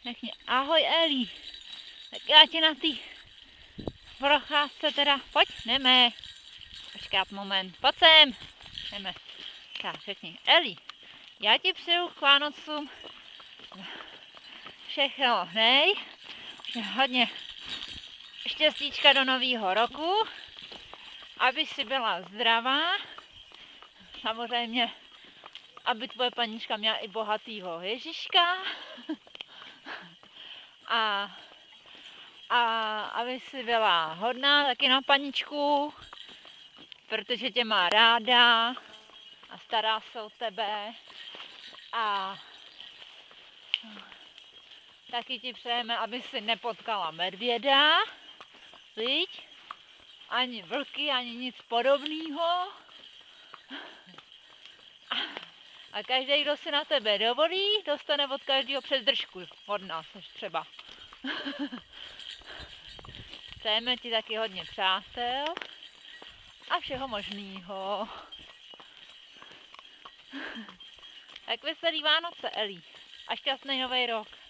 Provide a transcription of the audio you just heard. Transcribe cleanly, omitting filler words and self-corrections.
Řekni ahoj Eli. Tak já ti na ty procházce teda, pojď, jdeme. Počkat moment, pojď sem. Jdeme. Tak, řekni Eli, já ti přeju k Vánocům všechno hodně štěstíčka do nového roku, aby si byla zdravá, samozřejmě, aby tvoje panička měla i bohatýho Ježíška a aby si byla hodná taky na paničku, protože tě má ráda a stará se o tebe a taky ti přejeme, aby si nepotkala medvěda, viď? Ani vlky, ani nic podobného. A každý, kdo si na tebe dovolí, dostane od každého přes držku. Od nás třeba. Přejeme ti taky hodně přátel a všeho možného. Tak veselý Vánoce, Eli. A šťastný nový rok.